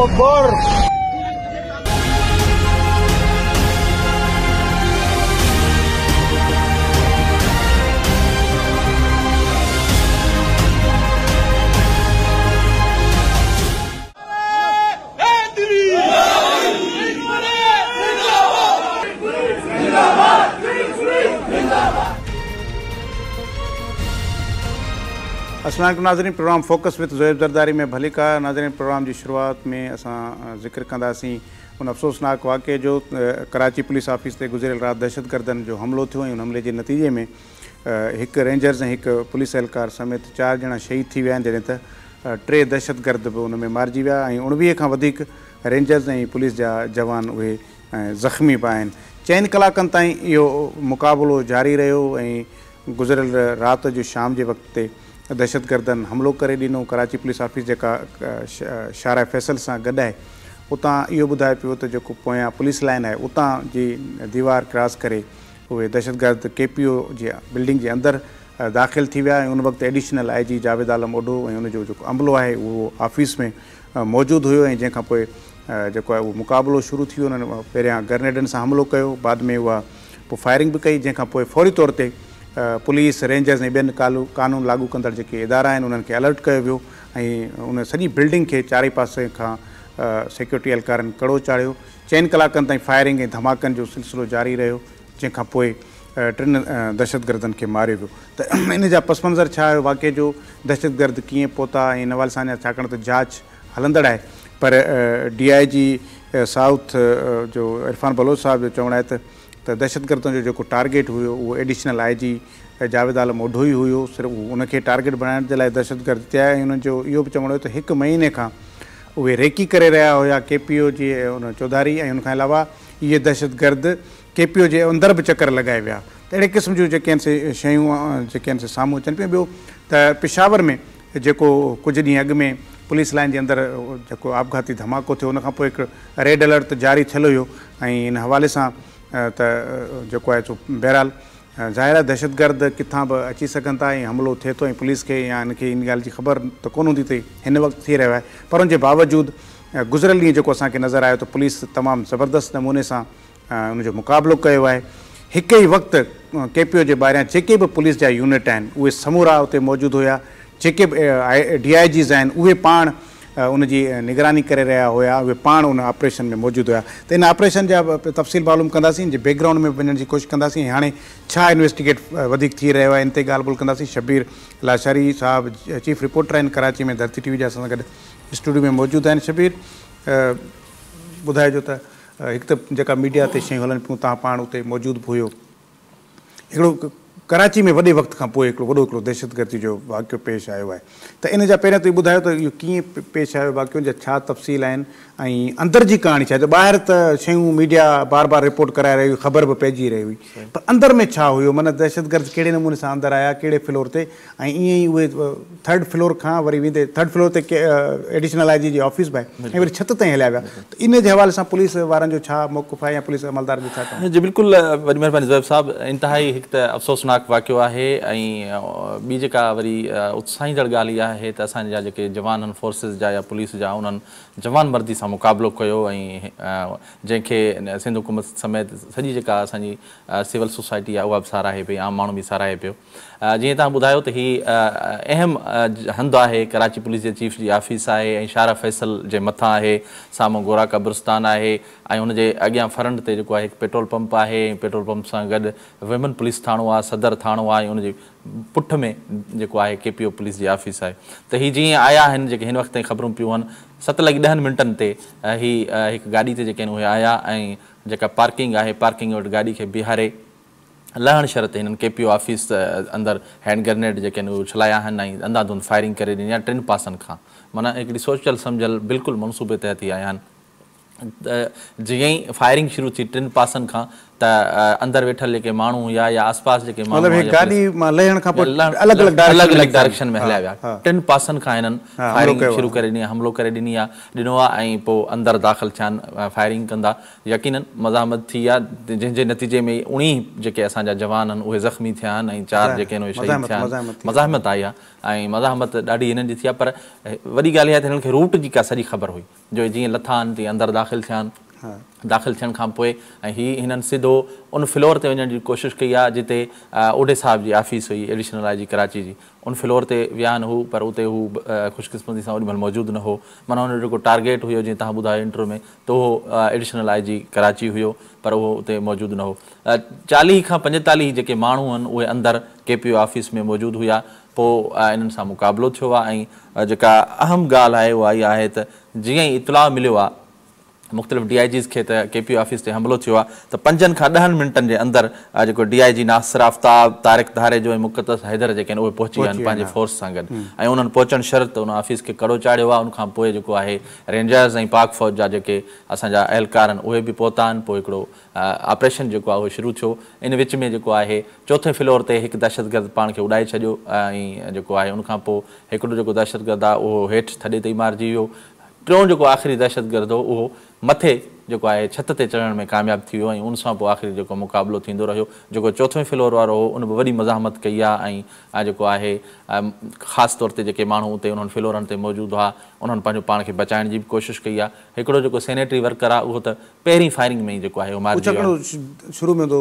अकबर। अस्सलाम वालेकुम नाज़रीन, programme focus with Zoeb Zardari में भलिका। नाज़रीन, प्रोग्राम की शुरुआत में असां ज़िक्र कंदासीं उन अफ़सोसनाक वाक़े जो कराची पुलिस ऑफिस ते गुज़िरियल रात दहशतगर्दनि जो हमलो थियो ऐं उन हमले के नतीजे में एक रेंजर्स ऐं एक पुलिस एहलकार समेत 4 ॼणा शहीद थी विया आहिनि, जॾहिं त 3 दहशतगर्द भी उन में मारिजी विया ऐं 19 खां वधीक रेंजर्स ऐं पुलिस जा जवान उहे ज़ख़्मी पिया आहिनि। 4 कलाकनि ताईं इहो मुक़ाबिलो जारी रहियो ऐं गुज़िरियल रात जो शाम जे वक़्त ते दहशतगर्दनि हमलो करे ॾिनो। कराची पुलिस ऑफिस जेका शारा फैसल सां गॾु आहे उतां इहो ॿुधाए पियो त जेको पोयां पुलिस लाइन आहे उतां जी दीवार क्रॉस करे उहे दहशतगर्द KPO जी बिल्डिंग जे अंदरि दाख़िल थी विया ऐं उन वक़्तु एडिशनल IG जावेद आलम ओडो ऐं उनजो जेको अमलो आहे उहो ऑफिस में मौजूदु हुयो ऐं जंहिंखां पोइ जेको आहे उहो मुक़ाबिलो शुरू थी वियो। उन्हनि पहिरियां ग्रेनेडनि सां हमलो कयो, बाद में उहा पोइ फायरिंग बि कई, जंहिंखां पोइ फौरी तौर ते पुलिस रेंजर्स ऐं ॿियनि कानून लागू कंदड़ जेके इदारा आहिनि उन्हनि खे अलर्ट कयो वियो ऐं उन सॼी बिल्डिंग खे चारई पासे खां सिक्योरिटी एहलकारनि कड़ो चाढ़ियो। 4 कलाकनि ताईं फायरिंग ऐं धमाकनि जो सिलसिलो जारी रहियो, जंहिंखां पोइ 3 दहशतगर्दनि खे मारियो वियो। त इन जा पस मंज़र छा आहे, वाक़े जो दहशतगर्द कीअं पहुता ऐं इन हवाले सां छाकाणि त जांच हलंदड़ आहे, पर DIG साउथ जो इरफान बलोच साहब जो चवणु आहे त दहशतगर्दनि जो जेको टारगेट हुयो उहो एडिशनल IG जावेद आलम ओडो ई हुयो। सिर्फ़ु उनखे टारगेट बणाइण जे लाइ दहशतगर्द थिया ऐं उन्हनि जो इहो बि चवणो हुयो त 1 महीने खां उहे रेकी करे रहिया हुया KPO जी उन चौधारी ऐं उनखां अलावा इहे दहशतगर्द KPO जे अंदरि बि चकर लॻाए विया। त अहिड़े क़िस्म जूं जेके आहिनि शयूं जेके आहिनि साम्हूं अचनि पियूं। ॿियो त पेशावर में जेको कुझु ॾींहं अॻु में पुलिस लाइन जे अंदरि जेको आपघाती धमाको थियो उनखां पोइ हिकु रेड अलर्ट जारी थियल हुयो ऐं इन हवाले सां त जेको आहे सो बहरहाल ज़ाहिर आहे दहशतगर्द किथां बि अची सघनि था ऐं हमलो थिए थो ऐं पुलिस खे या इनखे इन ॻाल्हि जी ख़बर त कोन हूंदी त हिन वक़्तु थी रहियो आहे, पर उनजे बावजूदि गुज़िरियल ॾींहुं जेको असांखे नज़र आयो त पुलिस तमामु ज़बरदस्त नमूने सां उनजो मुक़ाबिलो कयो आहे। हिकु ई वक़्तु KPO जे ॿाहिरियां जेके बि पुलिस जा यूनिट आहिनि उहे समूरा उते मौजूदु हुया, जेके बि DIGs आहिनि उहे पाण उनजी निगरानी करे रहिया हुया, उहे पाण उन ऑपरेशन में मौजूदु हुया। त इन ऑपरेशन जा तफ़सील मालूम कंदासीं, जे बैकग्राउंड में वञण जी कोशिशि कंदासीं ऐं हाणे छा इन्वेस्टिगेट वधीक थी रहियो आहे इन ते ॻाल्हि ॿोल कंदासीं। शबीर लाशारी साहब चीफ रिपोर्टर आहिनि कराची में, धरती TV जा असां सां गॾु स्टूडियो में मौजूदु आहिनि। शबीर, ॿुधाइजो त हिकु त जेका मीडिया ते शयूं हलनि पियूं तव्हां पाण उते मौजूदु बि हुयो, हिकिड़ो कराची में वॾे वक़्त खां पोइ हिकिड़ो दहशतगर्दी जो वाक़ियो पेश आयो आहे, त इन जा पहिरियों त इहो ॿुधायो त इहो कीअं पेश आयो वाक़ियो, जा छा तफ़सील आहिनि ऐं अंदरि जी कहाणी छा आहे। त ॿाहिरि त शयूं मीडिया बार बार रिपोर्ट कराए रही हुई, ख़बर बि पइजी रही हुई, पर अंदरि में छा हुयो, माना दहशतगर्द कहिड़े नमूने सां अंदरि आया, कहिड़े फ्लोर ते, ऐं ईअं ई उहे 3rd फ्लोर खां वरी वेंदे 3rd फ्लोर ते एडिशनल IG जी ऑफिस बि आहे ऐं वरी छत ताईं हलिया विया। त इन जे हवाले सां पुलिस वारनि जो छा मौक़िफ़ आहे या पुलिस अमलदार जो छा? जी बिल्कुलु, वॾी महिरबानी ज़ोएब साहब, इंतिहाई हिकु त अफ़सोसनाक वाक़ियो आहे ऐं ॿी जेका वरी उत्साहींदड़ ॻाल्हि इहा आहे त असांजा जेके जवान आहिनि फोर्सिस जा या पुलिस जा, उन्हनि जवान मर्दी सां मुक़ाबिलो कयो ऐं जंहिंखे सिंध हुकूमत समेत सॼी जेका असांजी सिविल सोसाइटी आहे उहा बि साराहे पई, आम माण्हू बि साराहे पियो। जीअं तव्हां ॿुधायो त हीअ अहम हंधु आहे, कराची पुलिस जे चीफ जी ऑफिस आहे ऐं शारा फैसल जे मथां आहे, साम्हूं गोरा कब्रिस्तान आहे ऐं हुनजे अॻियां फ्रंट ते जेको आहे हिकु पेट्रोल पंप आहे ऐं पेट्रोल पंप सां गॾु विमन पुलिस थाणो आहे, सदर थाणो आहे ऐं उनजे पुठ में जेको आहे KPO पुलिस जी ऑफिस आहे। त हीअ जीअं आया आहिनि, जेके हिन वक़्त ताईं ख़बरूं पियूं आहिनि, 7:10 ते हीअ हिकु गाॾी ते जेके आहिनि उहे आया ऐं जेका पार्किंग आहे पार्किंग वटि गाॾी खे बीहारे लहण शर्त हिननि KPO ऑफिस अंदरि हैंड ग्रेनेड जेके आहिनि उहे छलाया आहिनि ऐं अंधाधुंध फायरिंग करे ॾिनी आहे 3 पासनि खां, माना हिकिड़ी सोचियल सम्झियल बिल्कुलु मनसूबे तहत ई आया आहिनि। जीअं ई फायरिंग शुरू थी 3 पासनि खां त अंदरि वेठल जेके माण्हू हुआ या आसपास जेके माण्हू अलॻि अलॻि डायरेक्शन में हलिया विया, 3 पासनि खां हिननि फायरिंग शुरू करे ॾिनी, हमलो करे ॾिनी आहे, ॾिनो आहे ऐं पोइ अंदरि दाख़िल थिया आहिनि, फायरिंग कंदा यकीनन मज़ामत थी आहे, जंहिंजे नतीजे में 19 जेके असांजा जवान आहिनि उहे ज़ख़्मी थिया आहिनि ऐं 4 जेके आहिनि उहे शहीद थिया आहिनि। मज़ाहमत आई आहे ऐं मज़ाहमत ॾाढी हिननि जी थी आहे, पर वॾी ॻाल्हि इहा त हिननि खे रूट जी का सॼी ख़बर हुई, जो जीअं लथा आहिनि तीअं अंदरि दाख़िल थिया आहिनि, दाख़िल थियण खां पोइ ऐं हिननि सिधो उन फ्लोर ते वञण जी कोशिशि कई आहे जिते ओडे साहिब जी ऑफिस हुई, एडिशनल आई जी कराची जी, उन फ्लोर ते विया आहिनि हू, पर उते हू ख़ुशकिस्मती सां ओॾी महिल मौजूदु न हो, माना हुनजो जेको टारगेट हुयो जीअं तव्हां ॿुधायो इंट्रो में, त उहो एडिशनल आई जी कराची हुयो, पर उहो उते मौजूदु न हो। 40 खां 45 जेके माण्हू आहिनि उहे अंदरि KPO ऑफिस में मौजूदु हुया, पोइ इन्हनि सां मुक़ाबिलो थियो आहे ऐं जेका अहम ॻाल्हि आहे उहा इहा आहे त जीअं ई इतलाउ मिलियो आहे मुख़्तलिफ़ DIGs खे त KPO ऑफिस ते हमिलो थियो आहे, त 5 खां 10 मिंटनि जे अंदरि जेको DIG नासिर आफ्ताब, तारिक धारेजो ऐं मुक़द्दस हैदर जेके आहिनि उहे पहुची विया आहिनि पंहिंजे फोर्स सां गॾु, ऐं उन्हनि पहुचण शर्त उन ऑफिस खे कड़ो चाढ़ियो आहे। उनखां पोइ जेको आहे रेंजर्स ऐं पाक फ़ौज जा जेके असांजा अहलकार आहिनि उहे बि पहुता आहिनि, पोइ हिकिड़ो ऑपरेशन जेको आहे उहो शुरू थियो। इन विच में जेको आहे 4थे फ्लोर ते हिकु दहशतगर्द पाण खे उॾाए छॾियो ऐं जेको आहे उनखां पोइ हिकिड़ो जेको दहशतगर्द आहे उहो हेठि थॾे ते ई मारिजी वियो। टियों जेको आख़िरी दहशतगर्द हो उहो मथे जेको आहे छत ते चढ़ण में कामयाबु थी वियो ऐं उन सां पोइ आख़िरी जेको मुक़ाबिलो थींदो रहियो। जेको 4थे फ्लोर वारो हो उन बि वॾी मज़ाहमत कई आहे ऐं जेको आहे ख़ासि तौर ते जेके माण्हू उते उन्हनि फ्लोरनि ते मौजूदु हुआ उन्हनि पंहिंजो पाण खे बचाइण जी बि कोशिशि कई आहे। हिकिड़ो जेको सैनिटरी वर्कर आहे उहो त पहिरीं फायरिंग में ई जेको आहे मारिजी वियो, शुरू में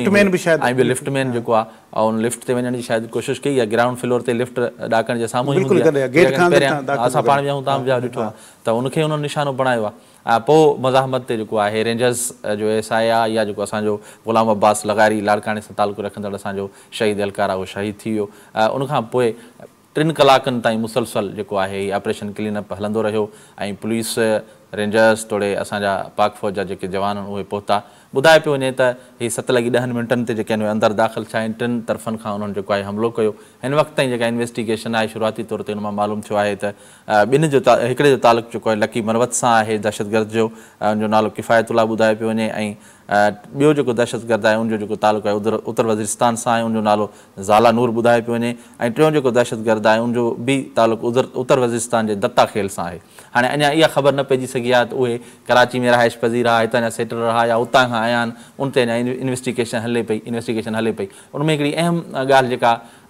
ऐं ॿियो लिफ्टमैन जेको आहे उन लिफ्ट ते वञण जी शायदि कोशिशि कई आहे। ग्राउंड फ्लोर ते लिफ्ट ॾाकण जे साम्हूं पहिरियां असां पाण विया तव्हां विया ॾिठो आहे त उनखे उन्हनि निशानो बणायो आहे। पोइ मज़ाहमत ते जेको आहे रेंजर्स जो SI आहे या जेको असांजो ग़ुलाम अब्बास लगारी लाड़काणे सां तालुक़ु रखंदड़ असांजो शहीद एहलकार आहे उहो शहीद थी वियो। उनखां पोइ 3 कलाकनि ताईं मुसलसल जेको आहे हीउ ऑपरेशन क्लीनअप हलंदो रहियो ऐं पुलिस रेंजर्स तोड़े असांजा पाक फ़ौज जा जेके जवान आहिनि उहे पहुता। ॿुधाए पियो वञे त हीअ 7 लॻी 10 मिंटनि ते जेके आहिनि उहे अंदरि दाख़िल थिया आहिनि, 3 तरफ़नि खां उन्हनि जेको आहे हमिलो कयो। हिन वक़्त ताईं जेका इन्वेस्टिगेशन आहे शुरूआती तौर ते हुन मां मालूम थियो आहे त ॿिनि जो हिकिड़े जो तालुक़ु जेको आहे लकी मरवत सां आहे दहशतगर्द जो, हुनजो नालो किफ़ायतुल्लाह ॿुधाए पियो वञे ऐं ॿियो जेको दहशतगर्द आहे उनजो जेको तालुक़ु आहे उत्तर वज़ीरिस्तान सां आहे, उनजो नालो ज़ाला नूर ॿुधाए पियो वञे ऐं टियों जेको दहशतगर्द आहे उनजो बि तालुक़ु उत्तर वज़ीरिस्तान जे दत्ता खेल सां आहे। हाणे अञा इहा ख़बर न पइजी सघी आहे त उहे कराची में रहाइश पज़ीर आहे, हितां जा सेटल रहा या उतां खां आया आहिनि, उन ते अञा इन्वेस्टिगेशन हले पई। उनमें हिकिड़ी अहम ॻाल्हि जेका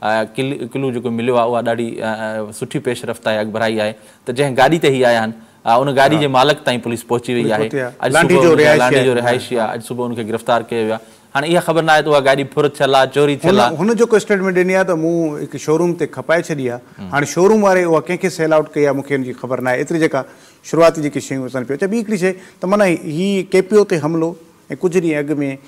क्लू जेको मिलियो आहे उहा ॾाढी सुठी पेशरफ़्त आहे, अॻिभराई आहे त जंहिं गाॾी ते ई आया आहिनि उन गाॾी जे मालिक ताईं पुलिस पहुची वई आहे। लांडी जो रिहाइशी आहे, अॼु सुबुह उनखे गिरफ़्तार कयो वियो आहे। हाणे इहा ख़बर न आहे त उहा गाॾी फुर थियल आहे, चोरी थियल आहे। हुन जेको स्टेटमेंट ॾिनी आहे त मूं हिकु शोरूम ते खपाए छॾी आहे, हाणे शोरूम वारे उहा कंहिंखे सेल आउट कई आहे मूंखे हुनजी ख़बर न आहे। एतिरी जेका शुरूआती जेकी शयूं असां पियो अच्छा ॿी हिकिड़ी शइ त माना हीअ KPO ते हमिलो ऐं कुझु ॾींहं अॻु में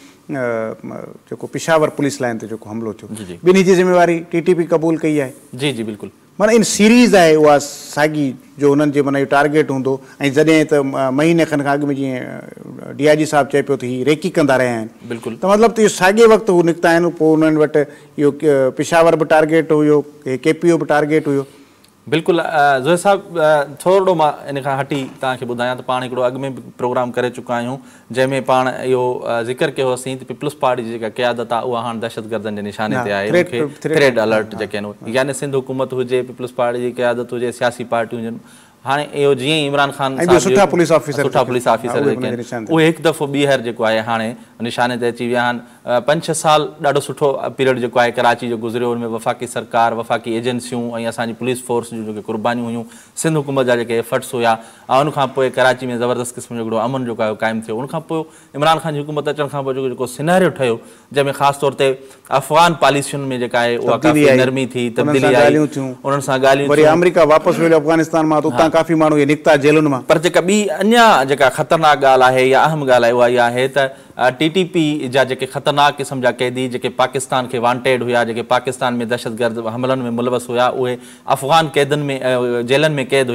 जेको पिशावर पुलिस लाइन ते जेको हमिलो थियो, ॿिन्ही जी ज़िम्मेवारी TTP क़बूल कई आहे। जी जी बिल्कुलु, माना इन सीरीज़ आहे उहा साॻी जो हुननि जे माना इहो टारगेट हूंदो ऐं जॾहिं त महीने खनि खां अॻु में जीअं DIG साहिबु चए पियो त हीअ रेकी कंदा रहिया आहिनि। बिल्कुलु, त मतिलबु त इहो साॻिए वक़्तु हू निकिता आहिनि, पोइ हुननि वटि इहो पिशावर बि टारगेट हुयो, KPO बि टारगेट हुयो। बिल्कुलु ज़ोहिर साहिबु, थोरो मां इन खां हटी तव्हांखे ॿुधायां त पाण हिकिड़ो अॻु में बि प्रोग्राम करे चुका आहियूं जंहिंमें पाण इहो ज़िक्र कयो होसीं त पीपल्स पार्टी जी जेका क़यादत आहे उहा हाणे दहशतगर्दनि जे निशाने ते आहे, थ्रेड अलर्ट जेके आहिनि, यानी सिंध हुकूमत हुजे, पीपल्स पार्टी जी क़यादत हुजे, सियासी पार्टियूं हुजनि। हाणे इहो जीअं ई इमरान ख़ान सुठा पुलिस ऑफिसर जेके आहिनि उहे हिकु दफ़ो ॿीहर जेको आहे हाणे निशाने ते अची विया आहिनि। 5-6 साल ॾाढो सुठो पीरियड जेको आहे कराची जो गुज़रियो, हुन में वफ़ाक़ी सरकार, वफ़ाक़ी एजेंसियूं ऐं असांजी पुलिस फोर्स जूं जेके क़ुर्बानियूं हुयूं, सिंध हुकूमत जा जेके एफर्ट्स हुआ, ऐं उनखां पोइ कराची में ज़बरदस्त क़िस्म जो हिकिड़ो अमन जेको आहे क़ाइमु थियो। उनखां पोइ इमरान ख़ान जी हुकूमत अचण खां पोइ जेको सिनेरियो ठहियो जंहिंमें ख़ासि तौर ते अफ़गान पॉलिसियुनि में जेका आहे उहा काफ़ी नरमी थी, तब्दीली आई, उन्हनि सां ॻाल्हियूं वरी अमेरिका वापसि वियो अफ़गानिस्तान मां, त उतां काफ़ी माण्हू निकिता जेलुनि मां। पर जेका ॿी अञा जेका ख़तरनाक ॻाल्हि आहे या अहम ॻाल्हि आहे उहा इहा आहे त TTP जा जेके ख़तरनाक क़िस्म जा क़ैदी जेके पाकिस्तान खे वांटेड हुआ, जेके पाकिस्तान में दहशतगर्द हमलनि में मुलवस हुआ, उहे अफ़गान क़ैदनि में जेलनि में क़ैद हुआ,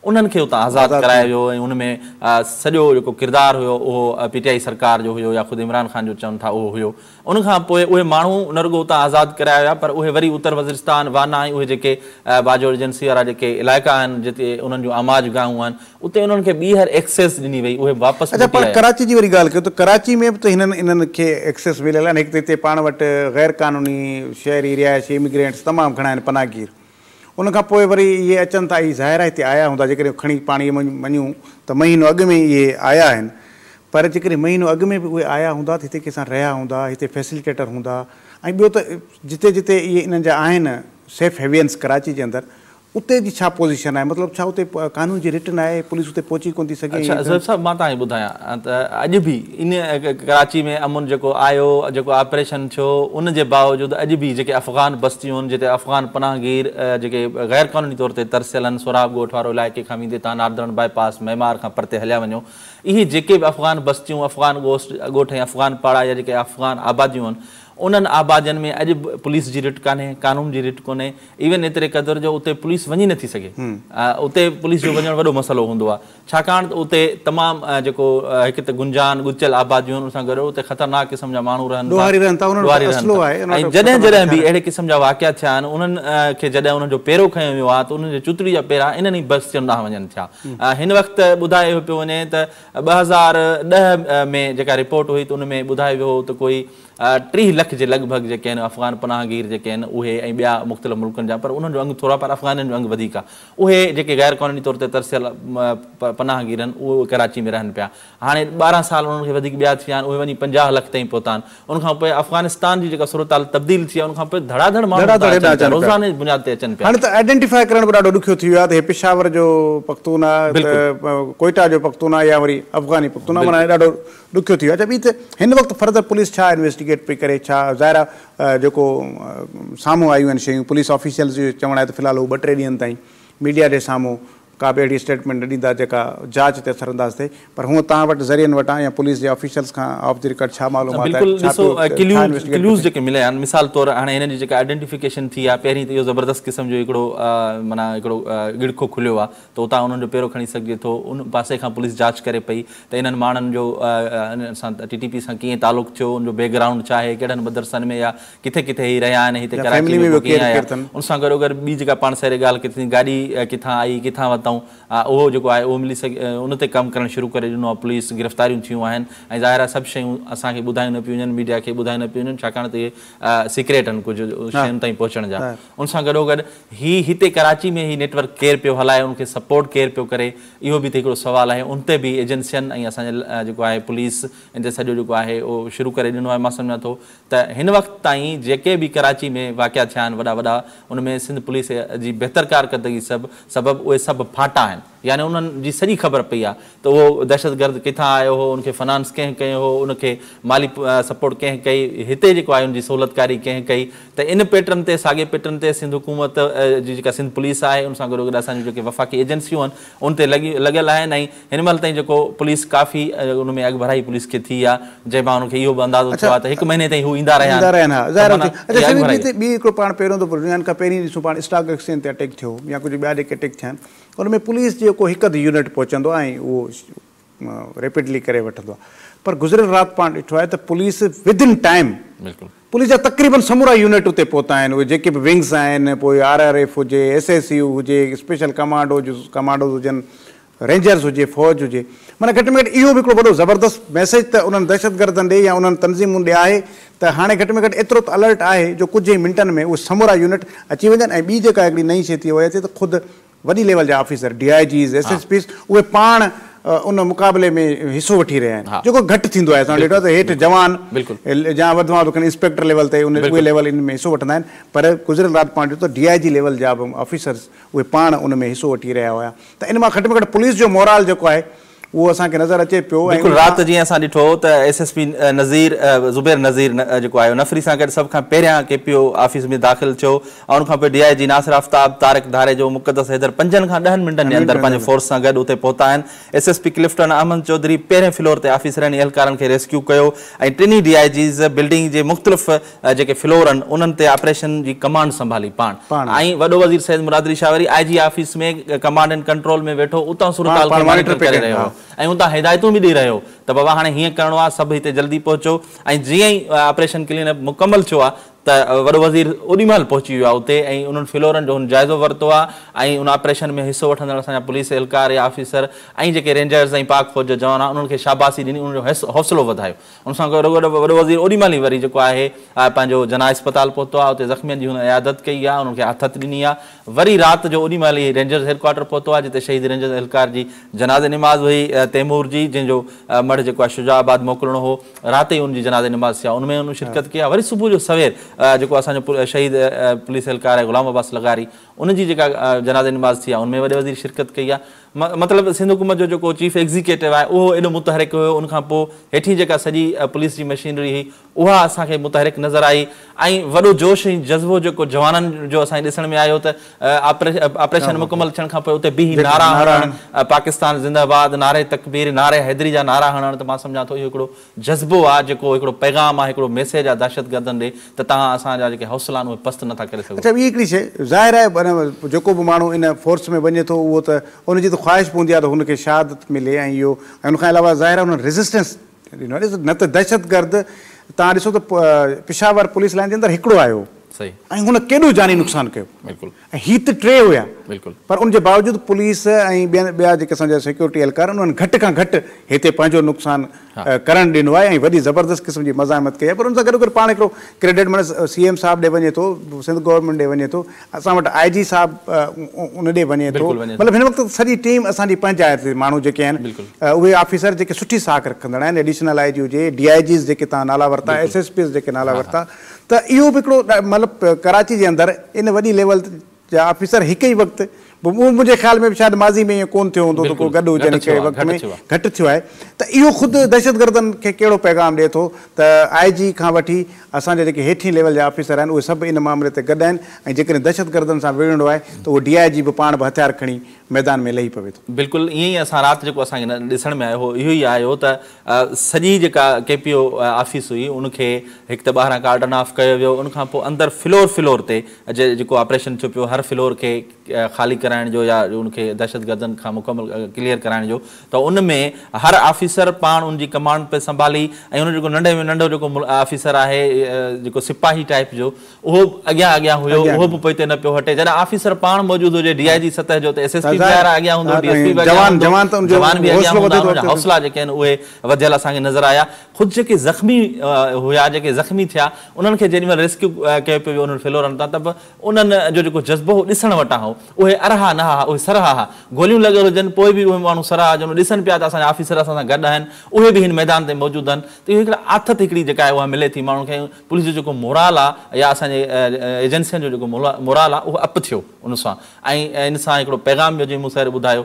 उन्हनि खे उतां आज़ादु करायो वियो ऐं उन में सॼो जेको किरदारु हुयो उहो PTI सरकार जो हुयो या ख़ुदि इमरान ख़ान जो चवनि था उहो हुयो। उन खां पोइ उहे माण्हू न रुॻो उतां आज़ादु कराया विया पर उहे वरी उत्तर वज़ीरिस्तान वाना ऐं उहे जेके बाजोड़ एजेंसी वारा जेके इलाइक़ा आहिनि जिते उन्हनि जूं आमाज गाहूं आहिनि उते उन्हनि खे ॿीहर एक्सेस ॾिनी वई, उहे वापसि। अच्छा, पर कराची जी वरी ॻाल्हि कयो त कराची में बि त इन्हनि खे एक्सेस मिलियल आहिनि। हिकु त हिते पाण वटि गैर क़ानूनी शहरी रिहाइशी इमिग्रेंट्स तमामु घणा आहिनि, पनाहगीर। उनखां पोइ वरी इहे अचनि था, इहे ज़ाहिर आहे हिते आया हूंदा, जेकॾहिं खणी पाणी मञूं त महीनो अॻु में इहे आया आहिनि। पर जेकॾहिं महीनो अॻु में बि उहे आया हूंदा त हिते कंहिंसां रहिया हूंदा, हिते फैसिलिटेटर हूंदा। ऐं ॿियो त जिते जिते इहे इन्हनि जा आहिनि सेफ हेवियंस कराची जे अंदरि, उते जी छा पोज़ीशन आहे? मतिलबु छा उते कानून जी रिटन आहे, पुलिस उते पहुची कोन थी सघे? अच्छा ज़ैब साहिबु, मां तव्हांखे ॿुधायां त अॼु बि इन कराची में अमुन जेको आयो, जेको ऑपरेशन थियो, उन जे बावजूदि अॼु बि जेके अफ़गान बस्तियूं आहिनि जिते अफ़गान पनाहगीर जेके गैर क़ानूनी तौर ते तरसियल आहिनि, सोराब ॻोठ वारो इलाइक़े खां वेंदे तव्हां नार्दर्न बाईपास मेमार खां परते हलिया वञो, इहे जेके बि अफ़गान बस्तियूं, अफ़गान ॻोठ ऐं अफ़गान पाड़ा या जेके अफ़गान आबादियूं आहिनि, उन्हनि आबादियुनि में अॼु पुलिस जी रिट कान्हे, कानून जी रिट कोन्हे। इवन एतिरे क़दुरु जो उते पुलिस वञी नथी सघे। उते पुलिस जो वञणु वॾो मसइलो हूंदो आहे, छाकाणि त उते तमामु जेको हिकु त गुंजान गुचियल आबादियूं आहिनि, उन सां गॾु उते ख़तरनाक क़िस्म जा माण्हू रहनि था। ऐं जॾहिं जॾहिं बि अहिड़े क़िस्म जा वाक़िया थिया आहिनि, उन्हनि खे जॾहिं उन्हनि जो पेरो खयो वियो आहे त उन्हनि जे चुतड़ी जा पेरा इन्हनि ई बस्तियुनि ॾांहुं वञनि थिया। हिन वक़्तु ॿुधायो पियो वञे त 2010 में जेका रिपोर्ट हुई त उन में ॿुधायो वियो हो त कोई 30 लख जे लॻभॻि जेके आहिनि अफ़गान पनाहगीर जेके आहिनि उहे ऐं ॿिया मुख़्तलिफ़ मुल्कनि जा, पर उन्हनि जो अंगु थोरा, पर अफ़गाननि जो अंगु वधीक आहे। उहे जेके गैर क़ानूनी तौर ते तरसियल पनाहगीर आहिनि उहे कराची में रहनि पिया। हाणे 12 साल उन्हनि खे वधीक ॿिया थिया आहिनि, उहे वञी 50 लख ताईं पहुता आहिनि। उनखां पोइ अफ़गानिस्तान जी जेका सूरत तब्दील थी आहे, उनखां पोइ धड़ाधड़ माण्हू रोज़ाने बुनियाद ते अचनि पिया। हाणे त आइडेंटिफाई करण बि ॾाढो ॾुखियो थी वियो आहे त हे पेशावर जो पख्तून आहे, कोयटा जो पख्तून आहे या वरी अफ़गानी पख्तून आहे, माना ॾाढो ॾुखियो थी वियो आहे। अच्छा, ॿी त हिन वक़्तु फर्दर पुलिस छा इन्वेस्टिगेट पई करे? छा ज़ाहिर आहे जेको साम्हूं आयूं आहिनि शयूं, पुलिस ऑफिशियल्स जो चवणु आहे त फ़िलहाल हू 2-3 ॾींहंनि ताईं मीडिया जे साम्हूं का बि अहिड़ी स्टेटमेंट न ॾींदा जेका जांच ते असरअंदाज़ थिए। पर हूअं तव्हां वटि ज़रियनि वटां या पुलिस जे ऑफिशियल्स खां ऑफ द रिकॉर्ड छा मालूमात आहे? बिल्कुलु ॾिसो, क्लूज़ जेके मिलिया आहिनि, मिसाल तौरु हाणे हिन जी जेका आइडेंटिफिकेशन थी आहे, पहिरीं त इहो ज़बरदस्त क़िस्म जो हिकिड़ो माना हिकिड़ो गिड़को खुलियो आहे त उतां उन्हनि जो पेरो खणी सघिजे थो। उन पासे खां पुलिस जांच करे पई त इन्हनि माण्हुनि जो सां TTP सां कीअं तालुक़ु थियो, उनजो बैकग्राउंड छा आहे, कहिड़नि मदरसनि में या किथे किथे ई रहिया आहिनि, हिते कराची में कीअं आया। उन सां गॾो गॾु ॿी जेका पाण साहिड़े ॻाल्हि कई, गाॾी किथां आई, किथां वरितऊं, उहो जेको आहे उहो मिली सघे, उन ते कमु करणु शुरू करे ॾिनो आहे। पुलिस गिरफ़्तारियूं थियूं आहिनि ऐं ज़ाहिर आहे सभु शयूं असांखे ॿुधायूं न पियूं वञनि, मीडिया खे ॿुधायूं न पियूं वञनि, छाकाणि त इहे सीक्रेट आहिनि कुझु शयुनि ताईं पहुचण जा। उन सां गॾो गॾु हिते कराची में ही नेटवर्क केरु पियो हलाए, उनखे सपोर्ट केरु पियो करे, इहो बि त हिकिड़ो सुवालु आहे। उन ते बि एजेंसियुनि ऐं असांजे जेको आहे पुलिस इन ते सॼो जेको आहे उहो शुरू करे ॾिनो आहे। मां सम्झां थो त हिन वक़्तु ताईं जेके बि कराची में वाक़िया थिया आहिनि वॾा वॾा, उनमें सिंध पुलिस जी बहितर कारकर्दगी सबबु उहे सभु फाटा आहिनि। यानी उन्हनि जी सॼी ख़बर पई आहे त उहो दहशतगर्द किथां आयो हो, उनखे फाइनेंस कंहिं कयो हो, उनखे माली सपोर्ट कंहिं कई, हिते जेको आहे उनजी सहूलियतकारी कंहिं कई। त इन पैटर्न ते, साॻे पैटर्न ते सिंध हुकूमत जी जेका सिंध पुलिस आहे, उन सां गॾो गॾु असांजूं जेके वफ़ाक़ी एजेंसियूं आहिनि उन ते लॻियल आहिनि। ऐं हिन महिल ताईं जेको पुलिस काफ़ी उन में अॻुभराई पुलिस खे थी आहे, जंहिंमां उनखे इहो बि अंदाज़ो थियो आहे त 1 महीने ताईं हू ईंदा रहिया आहिनि। ॿी हिकिड़ो पाण पहिरियों दफ़ो खां पहिरीं ॾिसूं, पाण स्टॉक एक्सचेंज ते अटैक थियो या कुझु ॿिया जेके अटैक थिया आहिनि, उनमें पुलिस जेको हिकु अधु यूनिट पहुचंदो आहे ऐं उहो रेपिडली करे वठंदो आहे। पर गुज़िरियल राति पाण ॾिठो आहे त पुलिस विदिन टाइम, पुलिस जा तक़रीबन समूरा यूनिट उते पहुता आहिनि। उहे जेके बि विंग्स आहिनि, पोइ RRF हुजे, SSU हुजे, स्पेशल कमांडोज हुजनि, रेंजर्स हुजे, फ़ौज हुजे, माना घटि में घटि इहो बि हिकिड़ो वॾो ज़बरदस्त मैसेज त उन्हनि दहशतगर्दनि ॾे या उन्हनि तंज़ीमुनि ॾे आहे त हाणे घटि में घटि एतिरो त अलर्ट आहे जो कुझु ई मिंटनि में उहे समूरा यूनिट अची वञनि। ऐं ॿी जेका हिकिड़ी नई शइ थी वई अचे त ख़ुदि वॾी लेवल जा ऑफिसर, DIGs, SSPs, उहे पाण उन मुक़ाबले में हिसो वठी रहिया आहिनि, जेको घटि थींदो आहे। असां ॾिठो आहे त हेठि जवान या वधि में वधि इंस्पेक्टर लेवल ते उहे लेवल इन में हिसो वठंदा आहिनि, पर गुज़िरियल राति पाण ॾिठो DIG लेवल जा बि ऑफिसर्स उहे पाण उन में हिसो वठी रहिया हुआ। त इन मां घटि में घटि पुलिस जो मोराल जेको आहे उहो असांखे नज़र अचे पियो। बिल्कुलु राति जीअं असां ॾिठो त SSP नज़ीर ज़ुबैर नज़ीर जेको आहे नफ़री सां गॾु सभ खां पहिरियां KPO ऑफिस में दाख़िल थियो ऐं उन खां पोइ DIG नासिर आफ्ताब तारिक धारे जो मुक़दस हैदर 5 खां 10 मिंटनि जे अंदरि पंहिंजे फोर्स सां गॾु उते पहुता आहिनि। SSP क्लिफ्टन अहमद चौधरी पहिरें फ्लोर ते ऑफिसरनि एहलकारनि खे रेस्क्यू कयो ऐं टिनी DIGs बिल्डिंग जे मुख़्तलिफ़ जेके फ्लोर आहिनि उन्हनि ते ऑपरेशन जी कमांड संभाली पाण ऐं वॾो वज़ीर सैयद मुरादरी शाह वरी IG ऑफिस में कमांड एंड कंट्रोल में वेठो उतां सूरत हाल खे मॉनिटर करे रहियो हो ऐं उतां हिदायतूं बि ॾेई रहियो त बाबा हाणे हीअं करिणो आहे, सभु हिते जल्दी पहुचो। ऐं जीअं ई ऑपरेशन क्लीन अप मुकमल थियो आहे त वॾो वज़ीर ओॾी महिल पहुची वियो आहे उते ऐं उन्हनि फ्लोरनि जो हुन जाइज़ो वरितो आहे ऐं उन ऑपरेशन में हिसो वठंदड़ असांजा पुलिस एहलकार या ऑफिसर ऐं जेके रेंजर्स ऐं पाक फ़ौज जा जवान उन्हनि खे शाबाशी ॾिनी, उनजो हौसलो वधायो। उन सां गॾु वॾो वज़ीर ओॾी महिल ई वरी जेको आहे पंहिंजो जना अस्पताल पहुतो आहे, उते ज़ख़्मियुनि जी हुन इयादत कई आहे, उन्हनि खे आथत ॾिनी आहे। वरी राति जो ओॾी महिल ई रेंजर्स हेडक्वार्टर पहुतो आहे जिते शहीद रेंजर्स एहलकार जी जनाज़े निमाज़ हुई तैमूर जी, जंहिंजो मढ़ जेको आहे शुजाबाद मोकिलिणो हो। राति ई उनजी जनाज़े निमाज़ थी आहे, उनमें उन शिरकत कई आहे। वरी सुबुह जो सवेर जेको असांजो शहीद पुलिस एहलकार आहे गुलाम अब्बास लगारी उनजी जेका जनाज़े निमाज़ थी आहे उनमें वॾे वज़ीर शिरकत कई आहे। मतिलबु सिंध हुकूमत जो जेको चीफ एग्ज़ीक्यूटिव आहे उहो एॾो मुतहरिक हुयो, उनखां पोइ हेठी जेका सॼी पुलिस जी मशीनरी हुई उहा असांखे मुतहरिक नज़र आई ऐं वॾो जोश ऐं जज़्बो जेको जवाननि जो असांखे ॾिसण में आयो त ऑपरेशन मुकमल थियण खां पोइ उते बीही नारा हणण, पाकिस्तान ज़िंदाबाद, नारे तकबीर, नारे हैदरी जा नारा हणण, त मां सम्झां थो इहो हिकिड़ो जज़्बो आहे, जेको हिकिड़ो पैगाम आहे, हिकिड़ो मैसेज आहे दहशतगर्दनि ॾे त तव्हां असांजा जेके हौसला आहिनि उहे पस्त नथा करे सघो। अच्छा, ॿी हिकिड़ी शइ ज़ाहिर आहे जेको बि माण्हू इन फोर्स में वञे थो उहो त उनजी त ख़्वाहिश पवंदी आहे त हुनखे शहादत मिले ऐं इहो ऐं उनखां अलावा ज़ाहिर आहे उन रेज़िस्टेंस न त दहशतगर्द तव्हां ॾिसो त पेशावर पुलिस लाइन जे अंदरि हिकिड़ो आयो सही ऐं हुन केॾो जानी नुक़सानु कयो, बिल्कुलु, ऐं हीअ त 3 हुया बिल्कुलु, पर उनजे बावजूदि पुलिस ऐं ॿिया जेके असांजा सिक्योरिटी एहलकार उन्हनि घटि खां घटि हिते पंहिंजो नुक़सानु करणु ॾिनो आहे ऐं वॾी ज़बरदस्त क़िस्म जी मज़ामत कई आहे। पर उन सां गॾु गॾु पाण हिकिड़ो क्रेडिट माना CM साहिबु ॾे वञे थो, सिंध गवर्नमेंट ॾे वञे थो, असां वटि IG साहिबु उन ॾे वञे थो, मतिलबु हिन वक़्तु सॼी टीम असांजी पंचायत माण्हू जेके आहिनि उहे ऑफिसर जेके सुठी साख रखंदड़ आहिनि, एडिशनल IG हुजे, DIGs जेके तव्हां नाला वरिता, SSPs जेके नाला वरिता, त इहो बि हिकिड़ो मतिलबु कराची जे अंदरि इन वॾी लेवल जा ऑफिसर हिकु ई वक़्तु मुंहिंजे ख़्याल में शायदि माज़ी में ईअं कोन थियो हूंदो त को गॾु हुजनि कहिड़े वक़्त में घटि थियो आहे। त इहो ख़ुदि दहशतगर्दनि खे कहिड़ो पैगाम ॾिए थो त IG खां वठी असांजा जेके हेठि लेवल जा ऑफिसर आहिनि उहे सभु इन मामले ते गॾु आहिनि ऐं जेकॾहिं दहशतगर्दनि सां विढ़णो आहे त उहो DIG बि पाण बि हथियार खणी मैदान में लही पवे थो। बिल्कुलु ईअं ई असां राति जेको असांखे ॾिसण में आयो इहो ई आयो त सॼी जेका KPO ऑफिस हुई उनखे हिकु त ॿाहिरां कार्डन ऑफ कयो वियो, उनखां पोइ अंदरि फ्लोर ते जेको ऑपरेशन थियो पियो हर फ्लोर खे ख़ाली कराइण जो या उनखे दहशतगर्दनि खां मुकमल क्लियर कराइण जो, त उन में हर ऑफिसर पाण उनजी कमांड पे संभाली ऐं उन जेको नंढे में नंढो जेको ऑफिसर आहे जेको सिपाही टाइप जो उहो अॻियां हुयो, उहो बि पोइ न पियो हटे। जॾहिं ऑफिसर पाण मौजूदु हुजे DIG सतह जो त SSP अॻियां हूंदो, DSP जवान बि अॻियां हूंदा, हौसला जेके आहिनि उहे वधियल असांखे नज़र आया। ख़ुदि जेके ज़ख़्मी हुया, जेके ज़ख़्मी थिया उन्हनि खे जेॾी महिल रेस्क्यू कयो पियो वियो उन्हनि फ्लोरनि तां, त उन्हनि जो जेको जज़्बो ॾिसण वटां हो उहे अरहा न हा, उहे सरहा हा, गोलियूं लॻियल हुजनि पोइ बि उहे माण्हू सरहा हुजनि, ॾिसनि पिया त असांजा ऑफिसर असां सां गॾु आहिनि, उहे बि हिन मैदान ते मौजूदु आहिनि। त इहो हिकिड़ा आथत हिकिड़ी जेका आहे उहा मिले थी माण्हुनि खे। पुलिस जो जेको मोराल आहे या असांजे एजेंसियुनि जो जेको मोराल आहे उहो अप थियो उन सां, ऐं इन सां हिकिड़ो पैगाम जो जीअं मूं सां ॿुधायो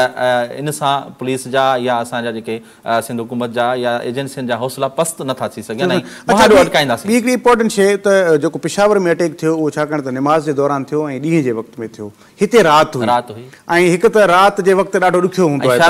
त इन सां पुलिस जा या असांजा जेके सिंध हुकूमत जा या एजेंसियुनि जा हौसला पस्त नथा थी सघनि ऐं अटकाईंदासीं। ॿी हिकिड़ी इंपॉर्टेंट शइ त जेको पेशावर में अटैक थियो उहो छाकाणि त निमाज़ जे दौरान थियो ऐं ॾींहं जे वक़्त में थियो, हिते राति हुई ऐं हिकु त राति जे वक़्तु ॾाढो ॾुखियो हूंदो आहे,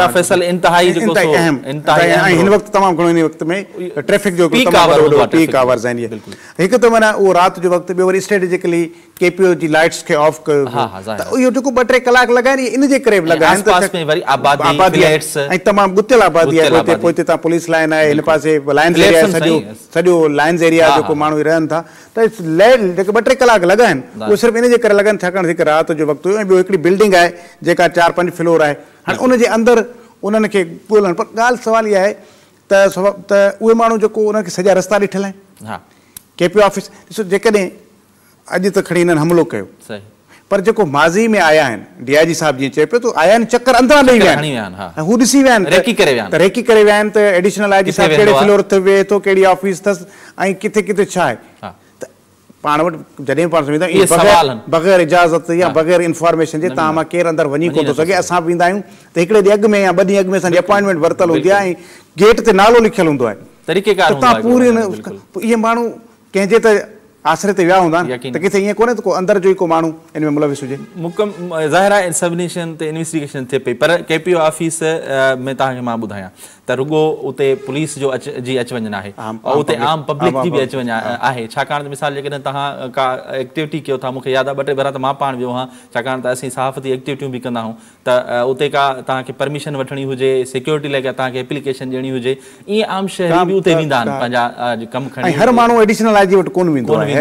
ऐं हिन वक़्तु तमामु घणो इन वक़्त में ट्रैफिक जो पीक आवर्स आहिनि। हिकु त माना उहो राति जो वक़्तु, ॿियो वरी स्ट्रेटेजिकली KPO जी लाइट्स खे ऑफ कयो, त इहो जेको 2-3 कलाक लॻा आहिनि इन जे करे बि लॻा आहिनि ऐं तमामु गुतियल आबादी आहे। पोइ हिते तव्हां पुलिस लाइन आहे, हिन पासे लाइन्स एरिया सॼो लाइन्स एरिया जेको माण्हू रहनि था, त जेके 2-3 कलाक लॻा आहिनि उहे सिर्फ़ु इन जे करे लॻनि छाकाणि हिकु राति जो वक़्तु हुयो ऐं ॿियो हिकिड़ी बिल्डिंग आहे जेका 4-5 फ्लोर आहे। हाणे उनजे अंदरि उन्हनि खे ॻोल्हणु, पर ॻाल्हि सुवाल इहा आहे त उहे माण्हू जेको उनखे सॼा रस्ता ॾिठल आहिनि KPO ऑफिस, ॾिसो जेकॾहिं अॼु त खणी हिननि हमिलो कयो पर जेको माज़ी में आया आहिनि DIG साहिबु जीअं चए पियो त आया आहिनि चकर अंदरां ॾेई विया आहिनि, हू ॾिसी विया आहिनि, रेकी करे विया आहिनि त एडिशनल IG साहिबु कहिड़े फ्लोर ते वेहे थो, कहिड़ी ऑफिस अथसि ऐं किथे किथे छा आहे। त पाण वटि जॾहिं पाण वेंदा इहे सवाल आहिनि। बग़ैर इजाज़त या बग़ैर इंफॉर्मेशन जे तव्हां मां केरु अंदरि वञी कोन थो सघे। असां बि ईंदा आहियूं त हिकिड़े ॾींहुं अॻु में या 2 ॾींहं अॻु में असांजी अपॉइंटमेंट वरितल हूंदी आहे ऐं गेट ते नालो लिखियलु हूंदो आहे। तरीक़ेकार त तव्हां पूरी इहे माण्हू कंहिंजे त आसरे ते विया हूंदा त किथे ईअं कोन्हे त को अंदरि जो ई को माण्हू इन में मुलविस हुजे। ज़ाहिर आहे सबमिशन ते इन्वेस्टिगेशन थिए पई, पर KPO ऑफिस में तव्हांखे मां ॿुधायां त रुॻो उते पुलिस जो जी अच वञु आहे ऐं उते आम पब्लिक जी बि अच वञु आहे। छाकाणि त मिसाल जेकॾहिं तव्हां का एक्टिविटी कयो था, मूंखे यादि आहे 2 टे भेरा त मां पाण वियो आहियां, छाकाणि त असीं सहाफ़ती एक्टिविटियूं बि कंदा आहियूं, त उते का तव्हांखे परमिशन वठणी हुजे, सिक्योरिटी लाइ तव्हांखे एप्लीकेशन ॾियणी हुजे, ईअं आम शहरी बि उते वेंदा आहिनि पंहिंजा कमु खणी। हर माण्हू एडिशनल आई जी वटि कोन वेंदो आहे,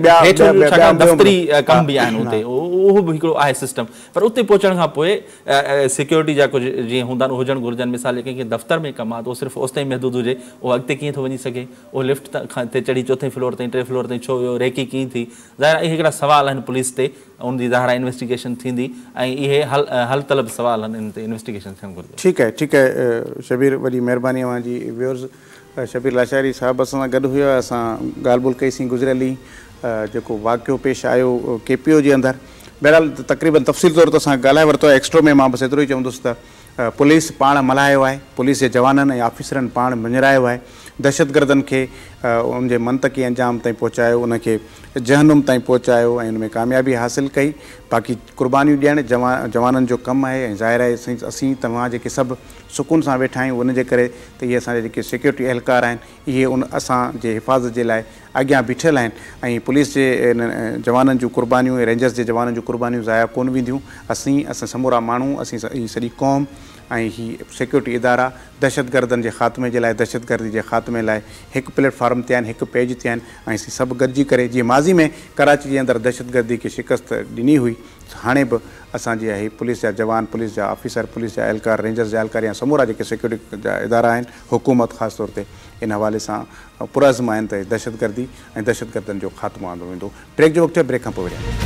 दफ़्तरी कम बि आहिनि उते, उहो बि हिकिड़ो आहे सिस्टम। पर उते पहुचण खां पोइ सिक्योरिटी जा कुझु जीअं हूंदा आहिनि हुजणु घुरिजनि। मिसाल कंहिंखे दफ़्तर में कमु आहे त उहो सिर्फ़ु ओसि ताईं महदूद हुजे, उहो अॻिते कीअं थो वञी सघे, उहो लिफ्ट ते चढ़ी 4थे फ्लोर ताईं 3 फ्लोर ताईं छो वियो, रेकी कीअं थी। ज़ाहिर इहे हिकिड़ा सवाल आहिनि पुलिस ते, उनजी ज़ाहिर इन्वेस्टिगेशन थींदी ऐं इहे हल तलब सवाल आहिनि, इन ते इन्वेस्टिगेशन थियणु घुरिजे। ठीकु आहे शबीर, वॾी महिरबानी अव्हांजी व्यूअर्स। शबीर लाशारी साहिबु असां सां गॾु हुयो, असां ॻाल्हि ॿोल कईसीं गुज़िरियल ई जेको वाक़ियो पेश आयो KPO जे अंदरि। बहरहाल तक़रीबन तफ़सील तौर ते असां ॻाल्हाए वरितो आहे। एक्स्ट्रो में मां बसि एतिरो ई चवंदुसि त पुलिस पाण मल्हायो आहे, पुलिस जे जवाननि ऐं ऑफिसरनि पाण विञरायो आहे, दहशतगर्दनि खे उनजे मंतक़ी अंजाम ताईं पहुचायो, उनखे जहनुम ताईं पहुचायो ऐं उन में कामयाबी हासिलु कई। बाक़ी क़ुर्बानियूं ॾियणु जवाननि जो कमु आहे ऐं ज़ाहिर आहे असीं तव्हां जेके सभु सुकून सां वेठा आहियूं उनजे करे त इहे असांजे जेके सिक्योरिटी एहलकार आहिनि इहे उन असांजे हिफ़ाज़त जे लाइ अॻियां बीठल आहिनि ऐं पुलिस जे जवाननि जूं क़ुर्बानियूं ऐं रेंजर्स जे जवाननि जूं क़ुर्बानियूं ज़ाया कोन वेंदियूं। असां समूरा माण्हू, असीं हीअ सॼी क़ौम ऐं हीअ सिक्योरिटी इदारा दहशतगर्दनि जे ख़ात्मे जे लाइ, दहशतगर्दी जे ख़ात्मे लाइ हिकु प्लेटफॉर्म ते आहिनि, हिकु पेज ते आहिनि ऐं असीं सभु गॾिजी करे जीअं माज़ी में कराची जे अंदरि दहशतगर्दी खे शिकस्त ॾिनी हुई, हाणे बि असांजी आहे पुलिस जा जवान, पुलिस जा ऑफिसर, पुलिस जा एहलकार, रेंजर्स जा एहलकार या समूरा जेके सिक्योरिटी जा इदारा आहिनि, हुकूमत ख़ासि तौर ते इन हवाले सां पुरज़म आहिनि त दहशतगर्दी ऐं दहशतगर्दनि जो ख़ात्मो आंदो वेंदो। ब्रेक जो वक़्तु आहे, ब्रेक खां पोइ